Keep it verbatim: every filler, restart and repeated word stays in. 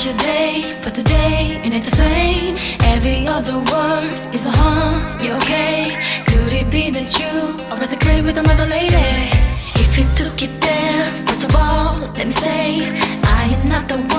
yesterday, but today it ain't the same. Every other word is a huh, you okay? Could it be that you are at the crib with another lady? If you took it there, first of all, let me say I am not the one